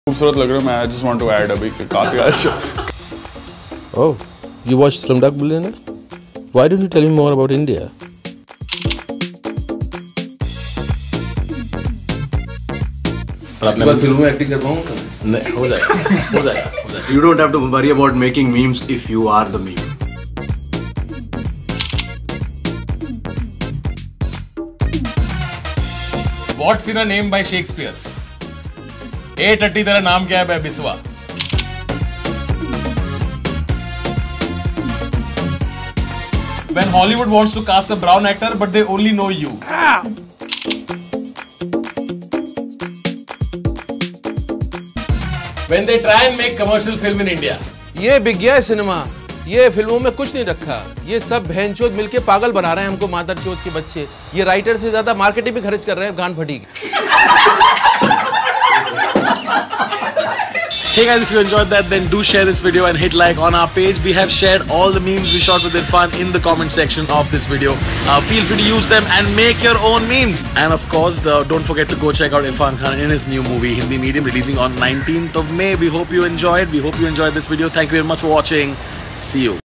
खूबसूरत लग रहा है। मैं I just want to add अभी काफी अच्छा। Oh, you watched Slumdog Millionaire? Why don't you tell me more about India? आपने फिल्मों में एक्टिंग कर पाऊंगा? नहीं, हो जाएगा। You don't have to worry about making memes if you are the meme. What's in a name by Shakespeare? 880 तेरा नाम क्या है Biswa? When Hollywood wants to cast a brown actor, but they only know you. When they try and make commercial film in India. ये बिक गया है cinema. ये फिल्मों में कुछ नहीं रखा। ये सब बहनचोद मिलके पागल बना रहे हैं हमको, मादरचोद के बच्चे। ये राइटर से ज्यादा मार्केटिंग पे खर्च कर रहे हैं, गांड फटी की। Hey guys, if you enjoyed that, then do share this video and hit like on our page. We have shared all the memes we shot with Irfan in the comment section of this video. Feel free to use them and make your own memes. And of course, don't forget to go check out Irfan Khan in his new movie, Hindi Medium, releasing on 19th of May. We hope you enjoyed. We hope you enjoyed this video. Thank you very much for watching. See you.